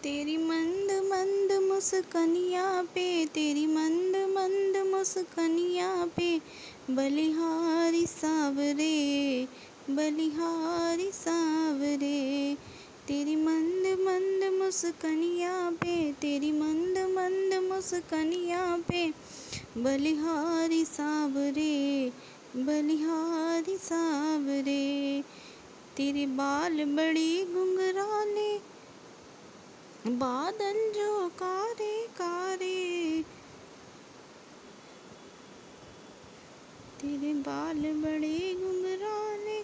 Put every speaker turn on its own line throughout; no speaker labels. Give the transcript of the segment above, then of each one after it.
तेरी मंद मंद मुस्कनिया पे, तेरी मंद मंद मुस्कनिया पे, बलिहारी सावरे, बलिहारी सावरे। तेरी मंद मंद मुस्कनिया पे, तेरी मंद मंद मुस्कनिया पे, बलिहारी सावरे, बलिहारी सावरे। तेरे बाल बड़े घुंघराले, बादल जो कारे कारे, तेरे बाल बड़े घुंघराले,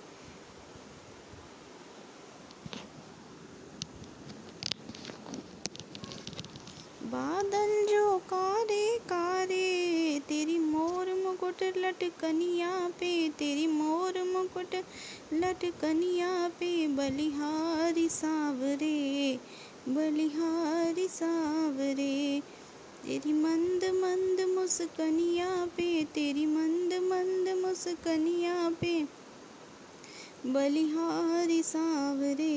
बादल जो कारे कारे। तेरी मोर मुकुट लटकनिया पे, तेरी मोर मुकुट लटकनिया पे, बलिहारी सावरे, बलिहारी सावरे। तेरी मंद मंद मुस्कनिया पे, तेरी मंद मंद मुस्कनिया पे, बलिहारी सावरे,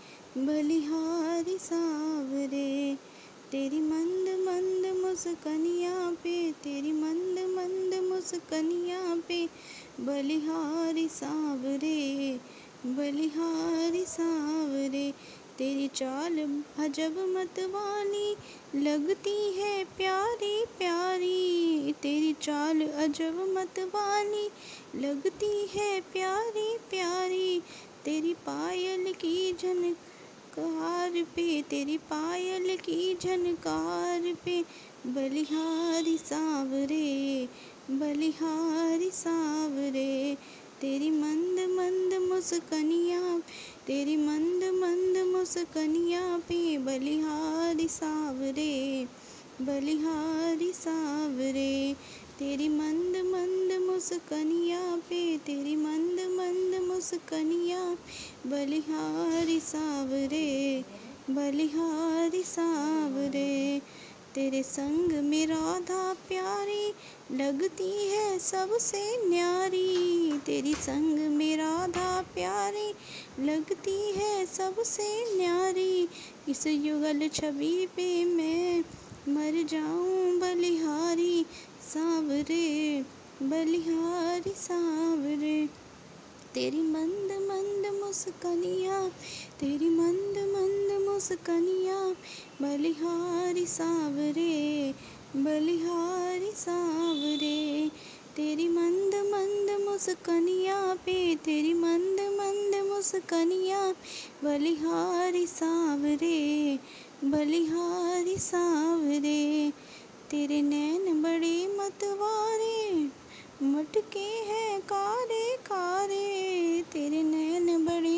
बलिहारी सावरे। तेरी मंद मंद मुस्कनिया पे, तेरी मंद मंद मुस्कनिया पे, बलिहारी सावरे, बलिहारी सावरे। तेरी चाल अजब मतवाली, लगती है प्यारी प्यारी, तेरी चाल अजब मतवाली, लगती है प्यारी प्यारी। तेरी पायल की झनकार पे, तेरी पायल की झनकार पे, बलिहारी सावरे, बलिहारी सावरे। तेरी मंद मंद मुस्कनिया, तेरी मंद मंद मुस्कनिया पे, बलिहारी सावरे, बलिहारी सावरे। तेरी मंद मंद मुस्कनिया पे, तेरी मंद मंद मुस्कनिया, बलिहारी सावरे, बलिहारी सावरे। तेरे संग में राधा प्यारी, लगती है सबसे न्यारी, तेरी संग में राधा प्यारी, लगती है सबसे न्यारी। इस युगल छवि पे मैं मर जाऊं, बलिहारी सावरे, बलिहारी सावरे। तेरी मंद मंद मुस्कनिया, तेरी मंद मंद मुस्कनिया, बलिहारी सावरे, बलिहारी सावरे। तेरी मंद मंद मुस्कनिया पे, तेरी मंद मंद मुस्कनिया, बलिहारी सावरे, बलिहारी सावरे। तेरे नैन बड़े मतवारे, मटके हैं कारे कारे, तेरे नैन बड़े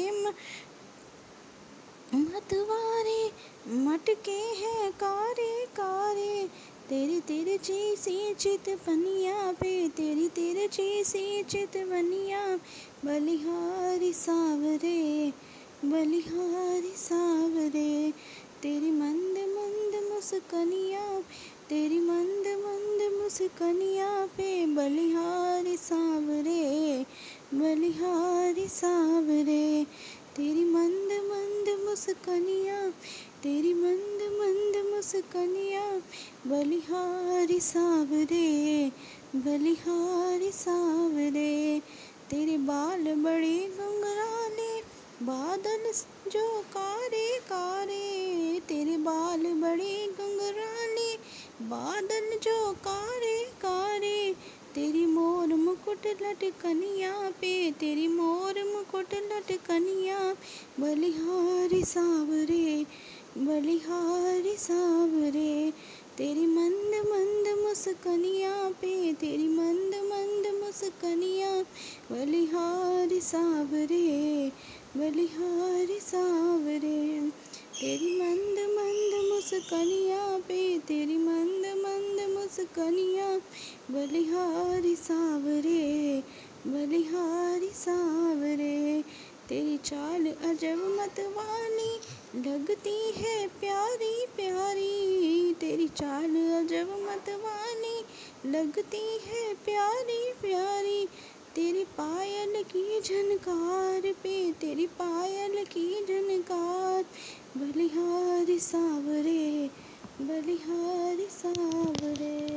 मतवारे, मटके हैं कारे कारे। तेरी तिरछी सी चितवनिया पे, तेरी तिरछी सी चितवनिया, बलिहारी सावरे, बलिहारी सावरे। तेरी मंद मंद मुस्कनिया, तेरी मंद मंद मुस्कनिया पे, बलिहारी सावरे, बलिहारी सावरे। तेरी मंद मंद मुस्कनिया, तेरी मंद मंद मुस्कनिया, बलिहारी सावरे, बलिहारी सावरे। तेरे बाल बड़े घुंघराले, बादल जो कारे कारे, तेरे बाल बड़े घुंघराले, बादल जो कारे कारे। तेरी मोर मुकुट लटकनिया पे, तेरी मोर मुकुट लटकनिया, बलिहारी सावरे, बलिहारी सावरे। तेरी मंद मंद मुस्कनिया पे, तेरी मंद मंद मुस्कनिया, बलिहारी सावरे, बलिहारी सावरे। तेरी मंद मंद मुस्कनिया पे, तेरी मंद मंद मुस्कनिया, बलिहारी सावरे, बलिहारी सावरे। तेरी चाल अजब मतवाली, लगती है प्यारी प्यारी, तेरी चाल अजब मतवाली, लगती है प्यारी प्यारी। तेरी पायल की झनकार पे, तेरी पायल की झनकार, बलिहारी सांवरे, बलिहारी सांवरे।